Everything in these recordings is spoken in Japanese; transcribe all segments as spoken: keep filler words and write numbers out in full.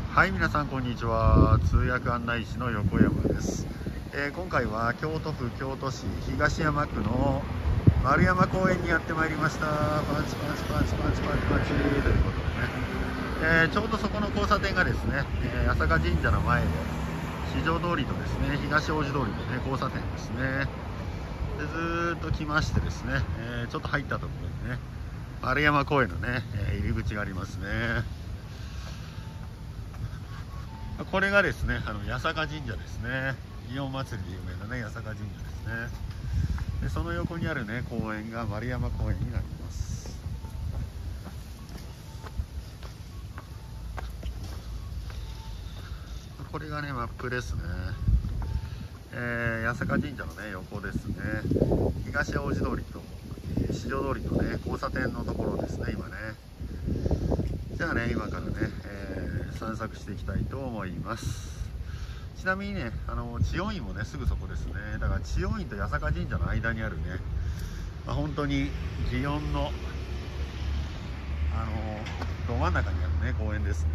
はい、皆さんこんにちは。通訳案内士の横山です。えー、今回は京都府京都市東山区の丸山公園にやってまいりました。パンチパンチパンチパンチパンチパンチということでね、えー、ちょうどそこの交差点がですね、えー、八坂神社の前で四条通りとですね、東大路通りの、ね、交差点ですね。でずーっと来ましてですね、えー、ちょっと入ったところにね、丸山公園のね、えー、入り口がありますね。これがですね、あの八坂神社ですね。祇園祭で有名なね、八坂神社ですね。でその横にあるね、公園が丸山公園になります。これがね、マップですね。えー、八坂神社のね、横ですね。東大路通りと、えー、四条通りとね、交差点のところですね、今ね。じゃあね、今からね、えー、散策していきたいと思います。ちなみにね、あの知恩院もね、すぐそこですね。だから知恩院と八坂神社の間にあるね、まあ、本当に祇園のあのど真ん中にあるね、公園ですね。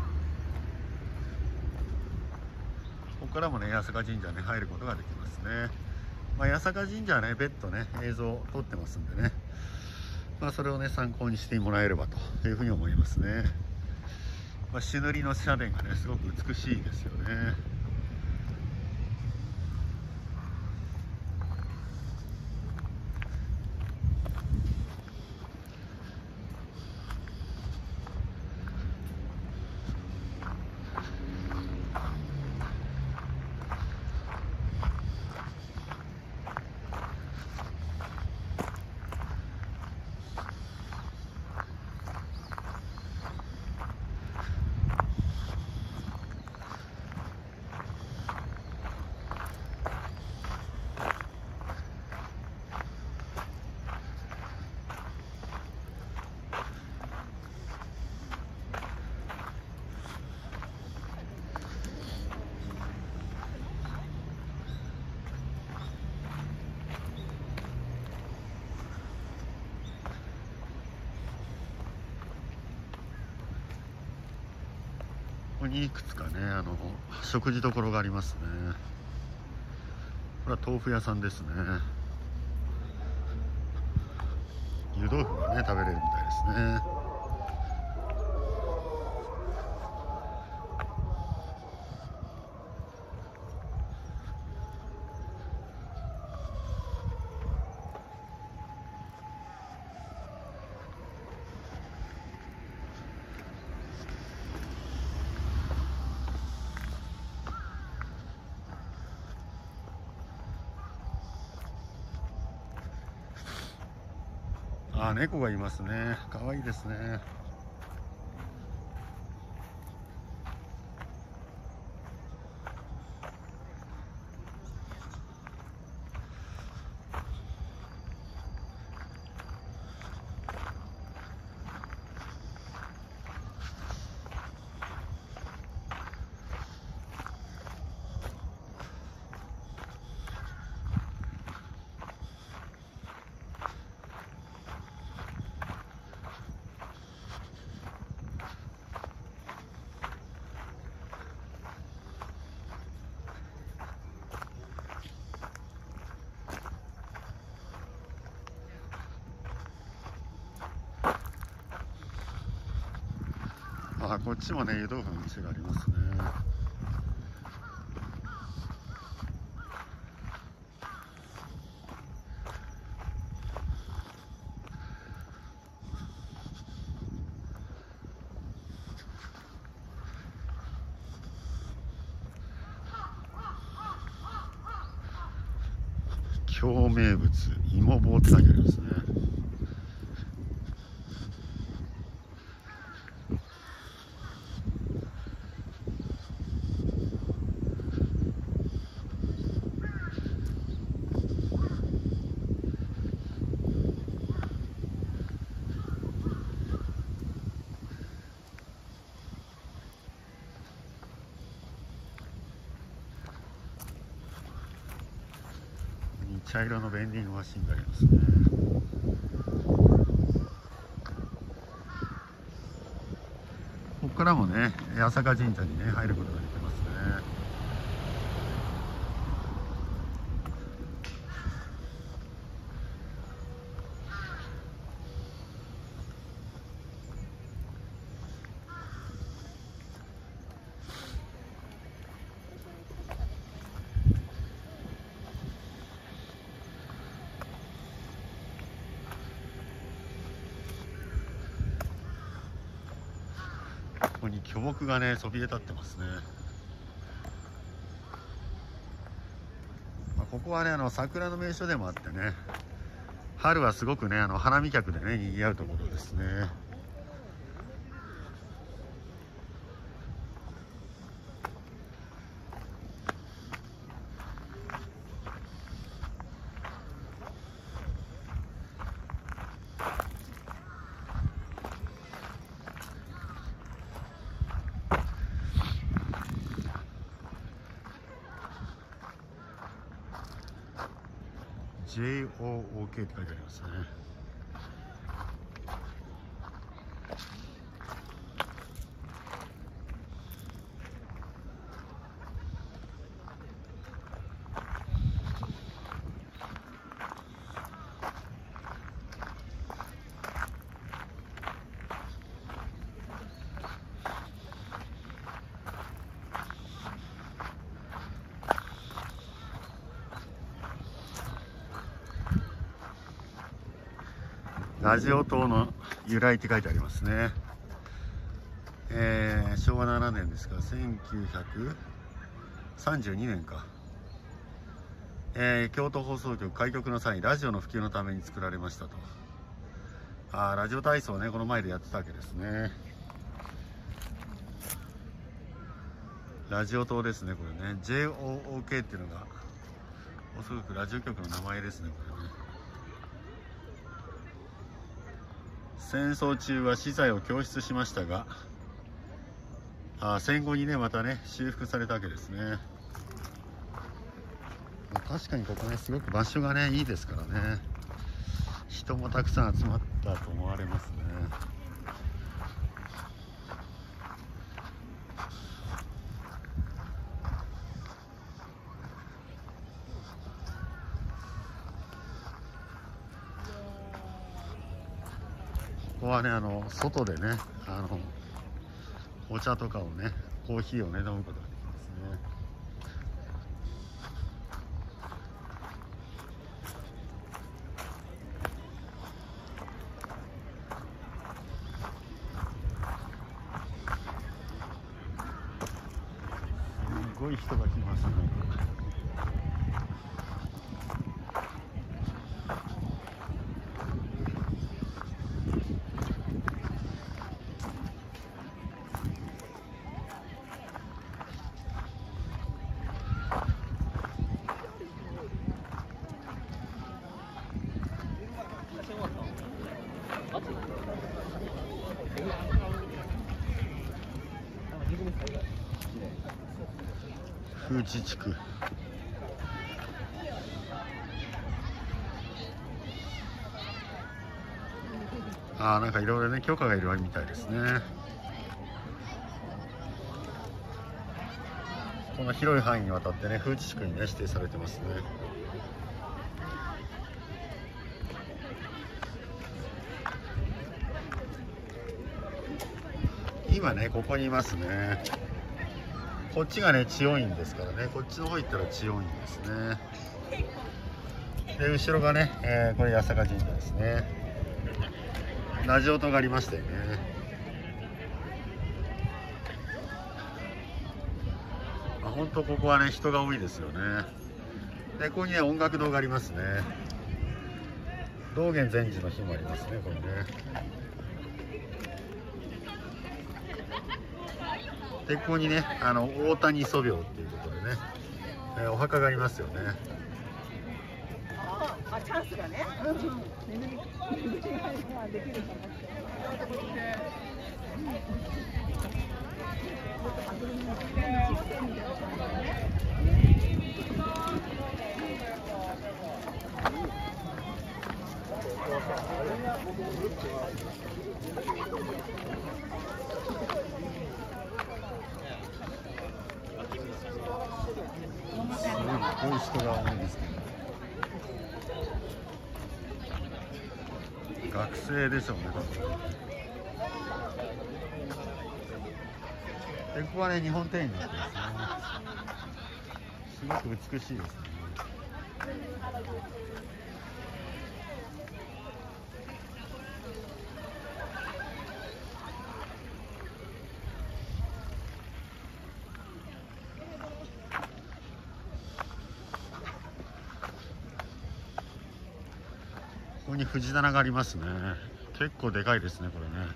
ここからもね、八坂神社ね、入ることができますね。まあ、八坂神社はね、別途ね、映像撮ってますんでね、まあ、それをね、参考にしてもらえればというふうに思いますね。まあ、朱塗りの社殿がね、すごく美しいですよね。ここにいくつかね、あの食事処がありますね。これは豆腐屋さんですね。湯豆腐がね、食べれるみたいですね。あ、猫がいますね。可愛いですね。あ、こっちもね、湯豆腐の店がありますね。京名物芋棒って書いてありますね。茶色のベンディングマシンがありますね。ここからもね、 八坂神社にね入ることができますね。ここに巨木がねそびえ立ってますね。まあ、ここはねあの桜の名所でもあってね、春はすごくねあの花見客でね賑わうところですね。ジェイオーオーケー って書いてありますね。ラジオ塔の由来って書いてありますね。えー、しょうわななねんですからせんきゅうひゃくさんじゅうにねんか、えー、京都放送局開局の際にラジオの普及のために作られましたと。あー、ラジオ体操ねこの前でやってたわけですね。ラジオ塔ですねこれね。 ジェイオーオーケー っていうのがおそらくラジオ局の名前ですねこれね。戦争中は資材を供出しましたが、あ戦後にねまたね修復されたわけですね。確かにここねすごく場所がねいいですからね、人もたくさん集まったと思われますね。ここはねあの外でねあのお茶とかをねコーヒーをね飲むことができますね。すごい人が来ますね。風知地区、あーなんかいろいろね許可がいるみたいですね。この広い範囲にわたってね風知地区にね指定されてますね。今ねここにいますね。こっちがね千代院ですからね、こっちの方行ったら千代院ですね。で後ろがね、えー、これ八坂神社ですね。ラジオ塔がありましたよね。あ、本当ここはね人が多いですよね。でここにね音楽堂がありますね。道元禅師の日もありますねこれね。でここにねあの大谷祖廟っていうことでね、えー、お墓がありますよね。 あ、チャンスがね。眠りができるかも。 ごい人が多いんですけど、学生でしょうね、多分。でここはね、日本庭園になってますね。すごく美しいですね。ここに藤棚がありますね。結構でかいですね、これね。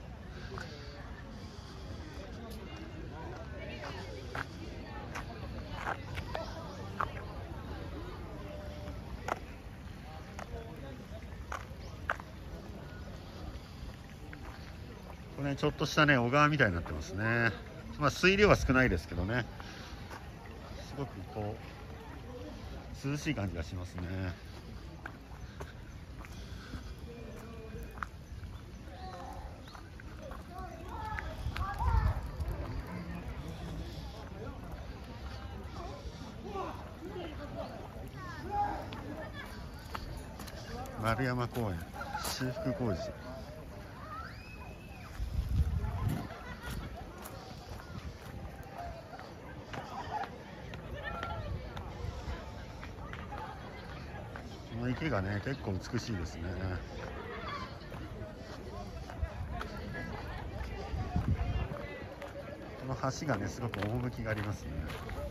これね、ちょっとしたね、小川みたいになってますね。まあ水量は少ないですけどね、すごくこう涼しい感じがしますね。丸山公園修復工事。この池がね、結構美しいですね。この橋がね、すごく趣がありますね。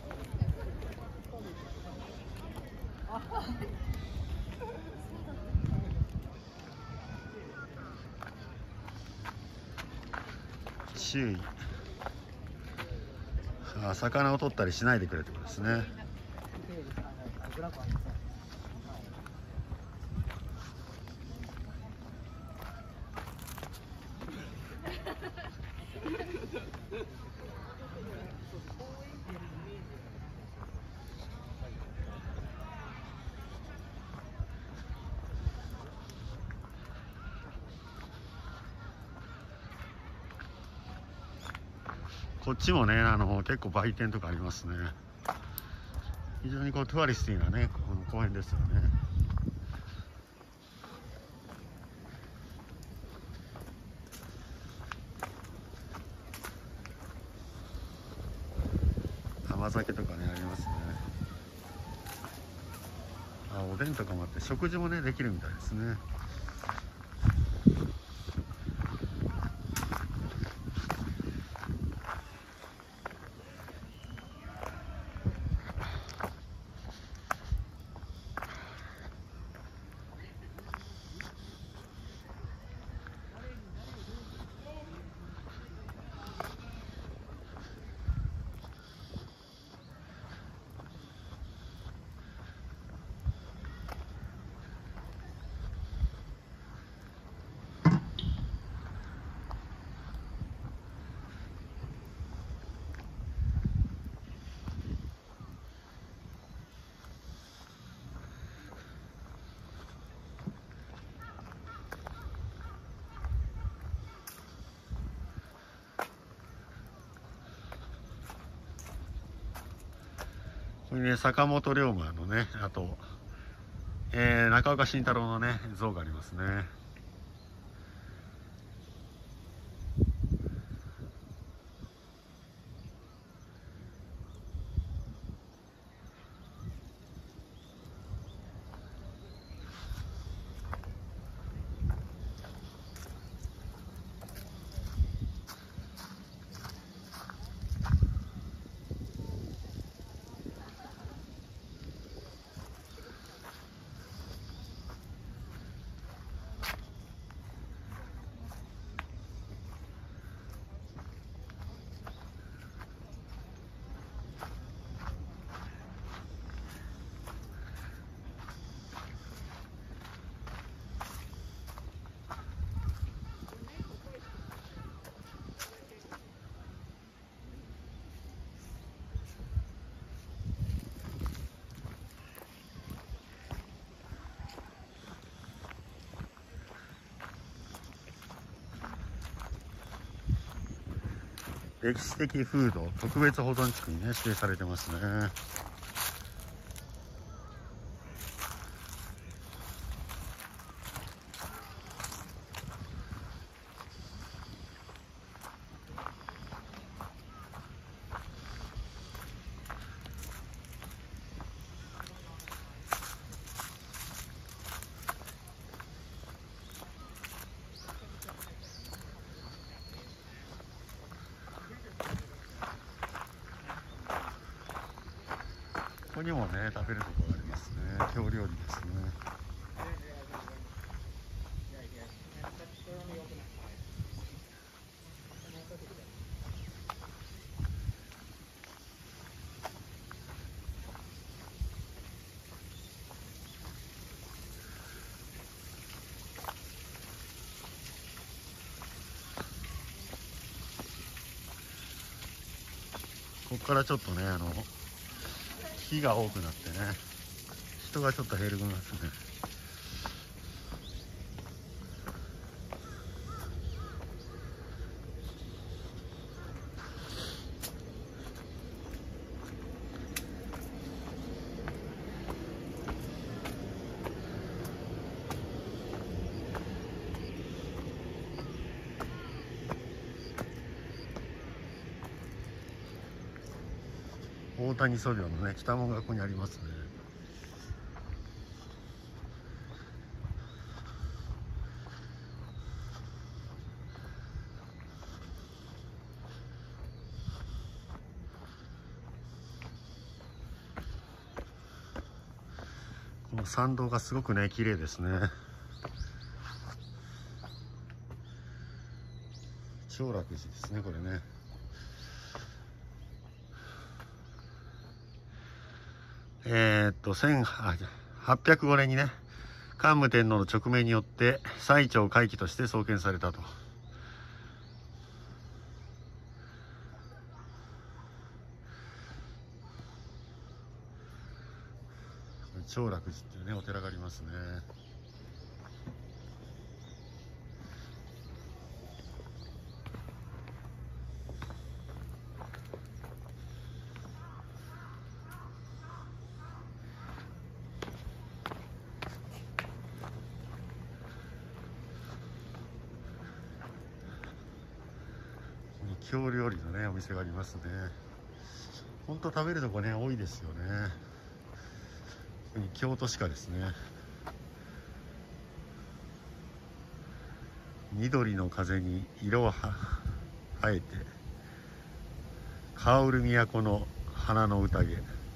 周囲、あ、魚を取ったりしないでくれってことですね。こっちもね、あの結構売店とかありますね。非常にこうトゥアリスティーなね、この公園ですよね。甘酒とかね、ありますね。あ、おでんとかもあって、食事もねできるみたいですね。これね、坂本龍馬のね、あと、えー、中岡慎太郎のね、像がありますね。歴史的風土特別保存地区にね指定されてますね。 こにもね食べるところがありますね。京料理ですね。ここからちょっとね、あの木が多くなってね、人がちょっと減るんですね。大谷ソリオのね北門がここにありますね。この参道がすごくね綺麗ですね。長楽寺ですねこれね。えー、っとせんはっぴゃくごねんにね桓武天皇の勅命によって最長会期として創建されたと。長楽寺っていうねお寺がありますね。京料理のねお店がありますね。ほんと食べるとこね多いですよね。京都歯科ですね。緑の風に色は生えて香る都の花の宴。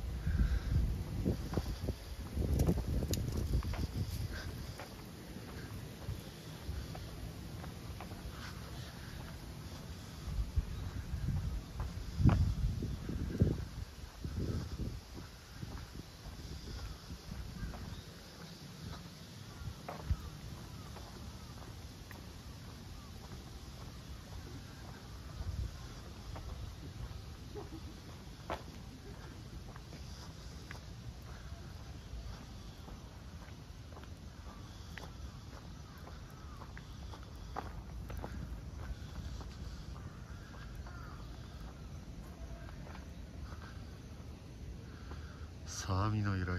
サーミの由来、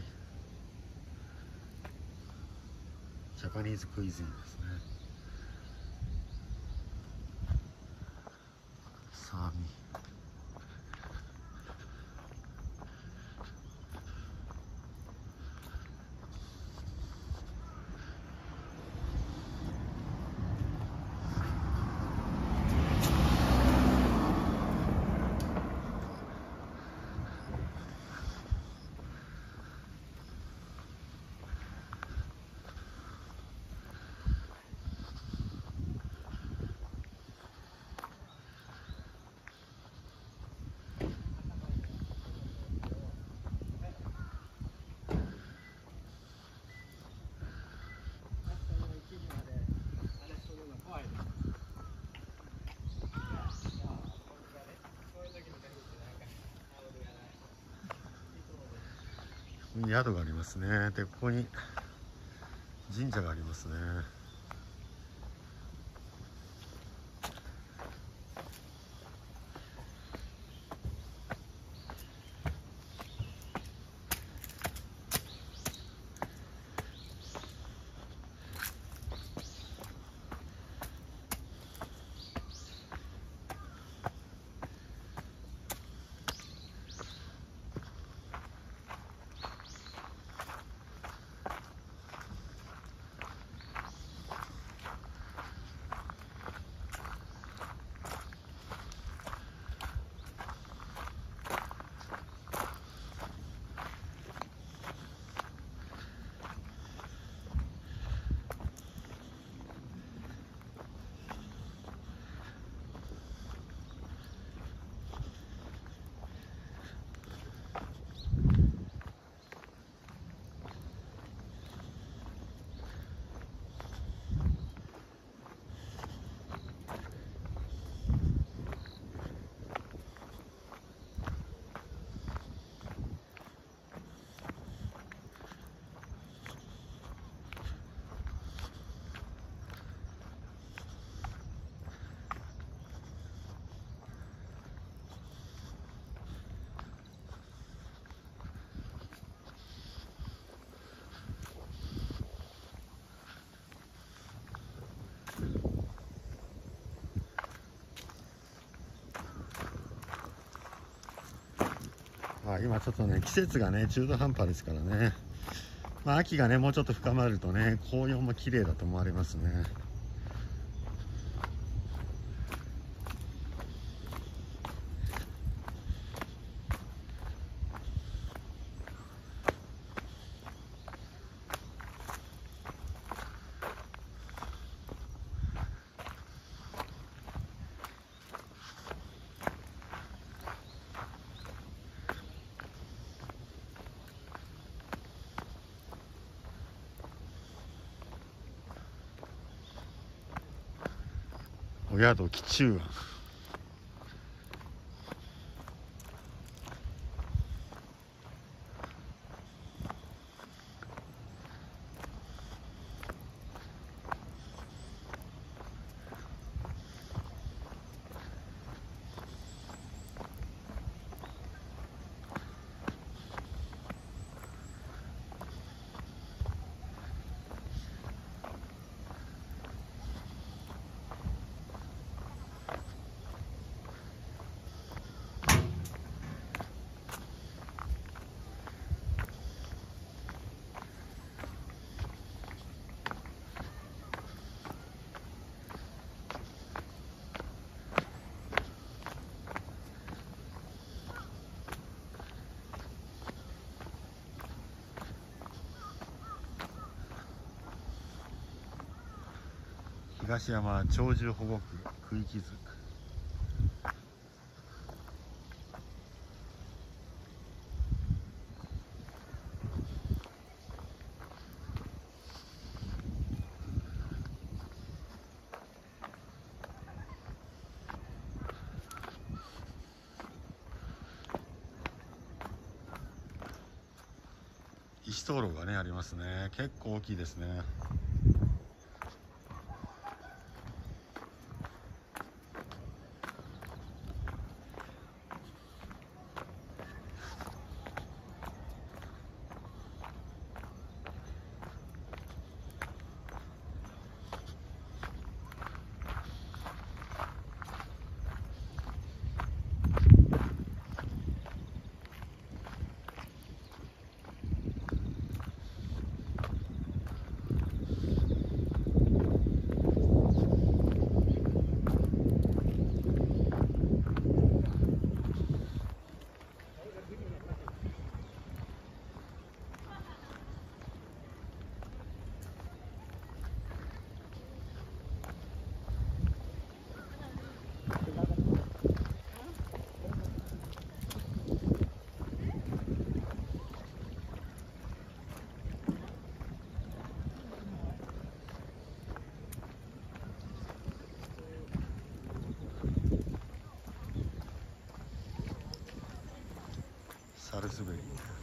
ジャパニーズクイズインですね。サーミ宿がありますね。でここに神社がありますね。 まあ、今ちょっとね季節がね中途半端ですからね、まあ、秋がねもうちょっと深まるとね紅葉も綺麗だと思われますね。お宿紀州庵。東山鳥獣保護区区域図。石灯籠がねありますね。結構大きいですね。サルスベリ。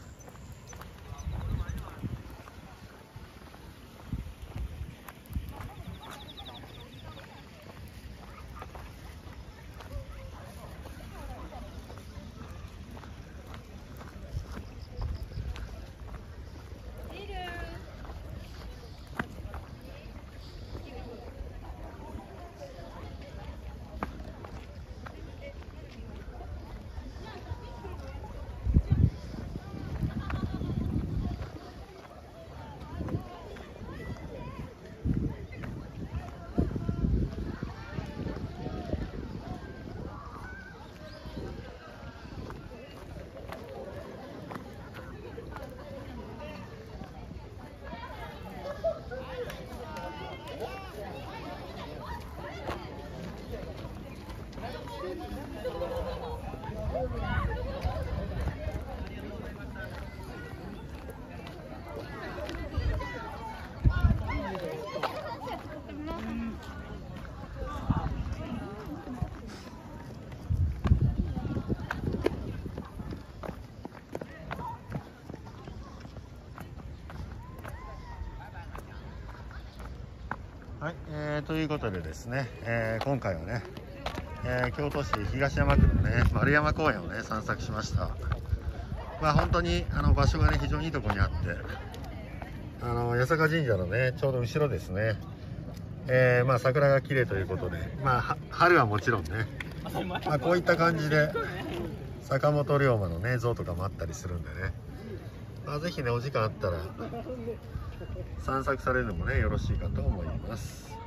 はい、えー、ということでですね、えー、今回はね、えー、京都市東山区のね丸山公園をね散策しました。まあ本当にあの場所がね非常にいいところにあって、あの八坂神社のねちょうど後ろですね、えー、まあ桜が綺麗ということで、まあ春はもちろんね、まあ、こういった感じで坂本龍馬のね像とかもあったりするんでね、まあ、ぜひねお時間あったら散策されるのもねよろしいかと思います。